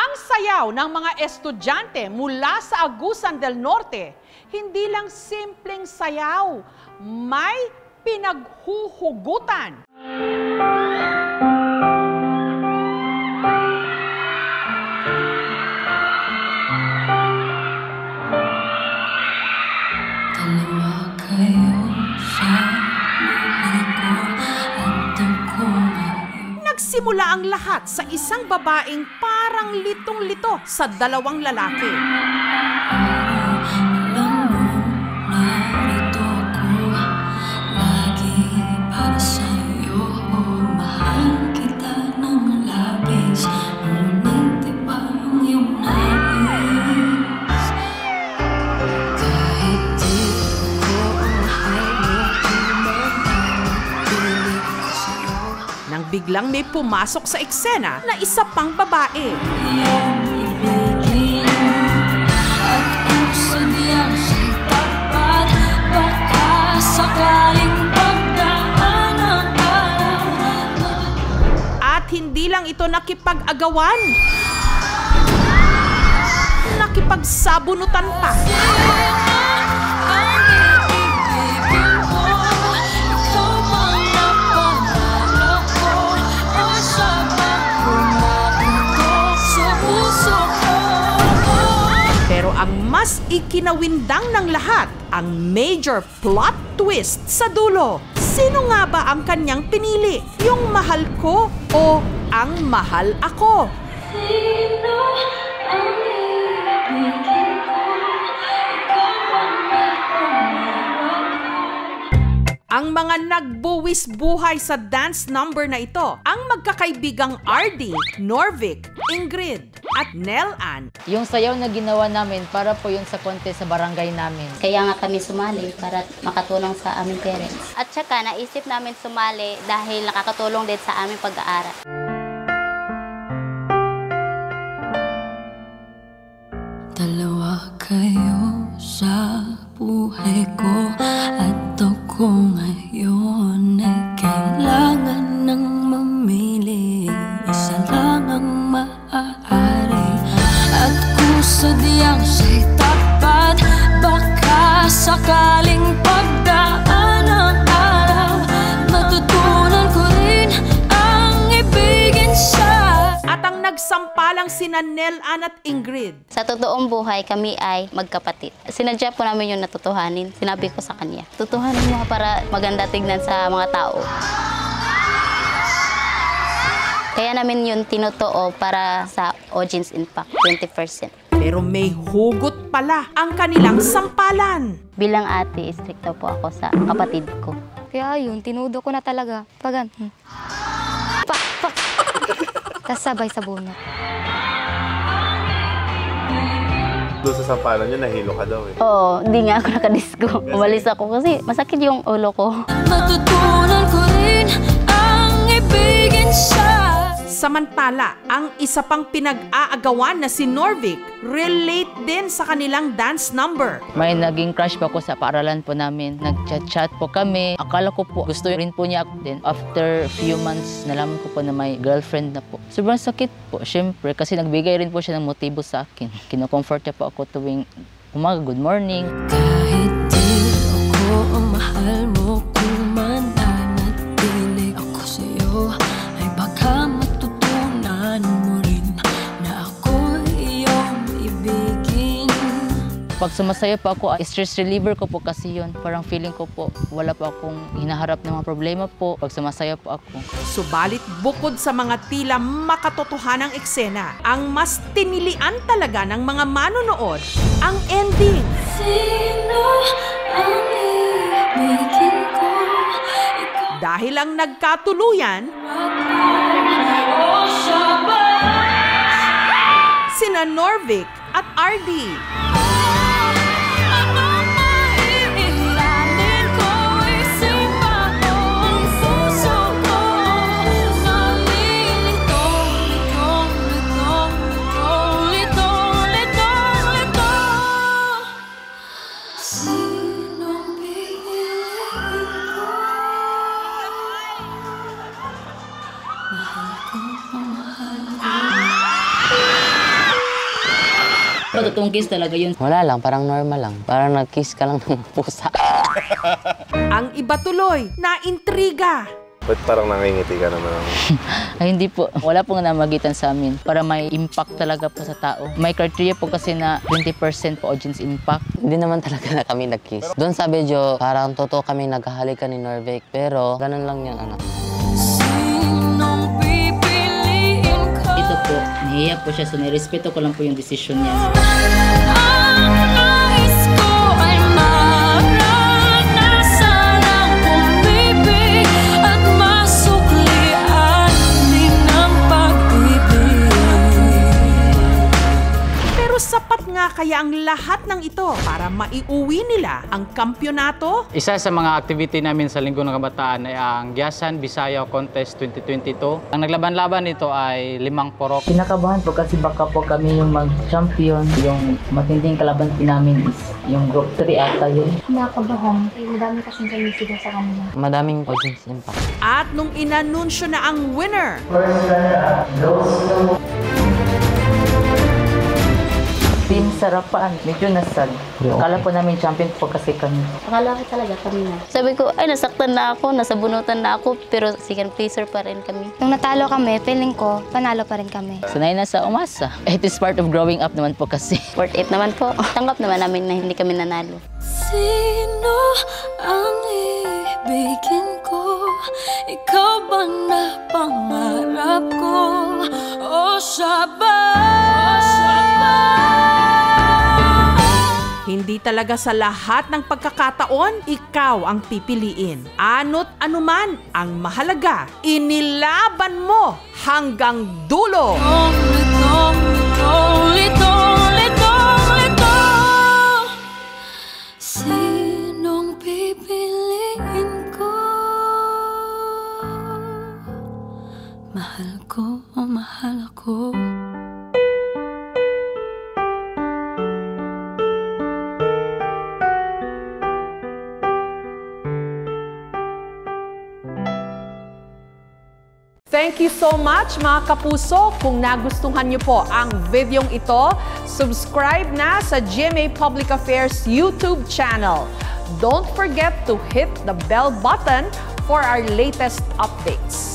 Ang sayaw ng mga estudyante mula sa Agusan del Norte, hindi lang simpleng sayaw, may pinaghuhugutan. Nagsimula ang lahat sa isang babaeng parang litong-lito sa dalawang lalaki. Nang biglang may pumasok sa eksena na isa pang babae. At hindi lang ito nakipag-agawan, nakipagsabunutan pa. Pero ang mas ikinawindang ng lahat, ang major plot twist sa dulo. Sino nga ba ang kanyang pinili? Yung mahal ko o ang mahal ako? Sino ang ibigin ko? Ang mga nagbuwis buhay sa dance number na ito, ang magkakaibigang RD, Norvic, Ingrid, at Nel-Ann. Yung sayaw na ginawa namin para po yun sa contest sa barangay namin. Kaya nga kami sumali para makatulong sa aming parents. At saka naisip namin sumali dahil nakakatulong din sa aming pag-aaral. Dalawa kayo sa buhay ko at ako ngayon ay kailangan ng mamili. Isa lang ang maaari at kusadyang siya'y tapat. Baka sakaling pagdaan ng araw, matutunan ko rin ang ibigin siya. At ang nagsampalang sina Nel-Ann at Ingrid. Sa totoong buhay, kami ay magkapatid. Sinadya po namin yung natutuhanin. Sinabi ko sa kanya, tutuhanin mo para maganda tignan sa mga tao. Kaya namin yun tinotoo para sa audience impact, 20%. Pero may hugot pala ang kanilang sampalan. Bilang ate, stricto po ako sa kapatid ko. Kaya yun, tinudo ko na talaga. Pagan. Pak, pak. Tapos sabay sa bunot. Doon sa sampalan nyo, nahilo ka daw eh. Oo, hindi nga ako nakadisko. Umalis ako kasi masakit yung ulo ko. Matutunan ko rin ang ibigin siya. Samantala, ang isa pang pinag-aagawan na si Norvic, relate din sa kanilang dance number. May naging crush po ako sa paaralan po namin. Nag-chat-chat po kami. Akala ko po gusto rin po niya ako din. After few months, nalaman ko po na may girlfriend na po. Sobrang sakit po, syempre, kasi nagbigay rin po siya ng motibo sa akin. Kino-comfort niya po ako tuwing umaga, good morning. Kahit di ako ang mahal mo, kung mananatili ako sa'yo, ay baka matutunan mo rin na ako iyong ibigin. Pag sumasaya po ako, stress reliever ko po kasi yun. Parang feeling ko po, wala po akong hinaharap ng mga problema po pag sumasaya po ako. Subalit bukod sa mga tila makatotohanang eksena, ang mas tinilian talaga ng mga manonood ang ending. Sino ang ibigin ko? Dahil ang nagkatuluyan, sina Norvic at RD. po, totoong kiss talaga yun. Wala lang, parang normal lang. Parang nag-kiss ka lang ng pusa. Ang iba tuloy, na-intriga. Ba't parang nangingiti ka naman? Ay, hindi po. Wala pong namagitan sa amin. Para may impact talaga po sa tao. May criteria po kasi na 20% po audience impact. Hindi naman talaga na kami nag-kiss. Doon sa video, parang totoo kami naghahalikan ni Norvik. Pero, ganun lang yung ano. Ito po, nahiya po siya. So, nirespeto ko lang po yung decision niya. Sapat nga kaya ang lahat ng ito para maiuwi nila ang kampyonato? Isa sa mga activity namin sa Linggo ng Kabataan ay ang Giasan Bisaya Contest 2022. Ang naglaban-laban nito ay 5 purok. Kinakabahan po kasi baka po kami yung mag-champion. Yung matinding kalaban namin is yung group 3 ata yun. Kinakabahan. Madami kasing sumisigaw sa kanila. Madaming audience impact. At nung inanunsyo na ang winner, Team Sarapan, medyo nasad. Akala po namin champion po kasi kami. Akala ko talaga kami na. Sabi ko, ay nasaktan na ako, nasabunutan na ako, pero second placer pa rin kami. Nung natalo kami, feeling ko, panalo pa rin kami. Sanay na sa umasa. It is part of growing up naman po kasi. Worth it naman po. Tanggap naman namin na hindi kami nanalo. Sino ang ibigin ko? Ikaw ba na pangarap ko? O siya ba? hindi talaga sa lahat ng pagkakataon, ikaw ang pipiliin. Ano't anuman ang mahalaga, inilaban mo hanggang dulo. Sinong pipiliin ko? Mahal ko o mahal ako? Thank you so much mga kapuso. Kung nagustuhan niyo po ang videong ito, subscribe na sa GMA Public Affairs YouTube channel. Don't forget to hit the bell button for our latest updates.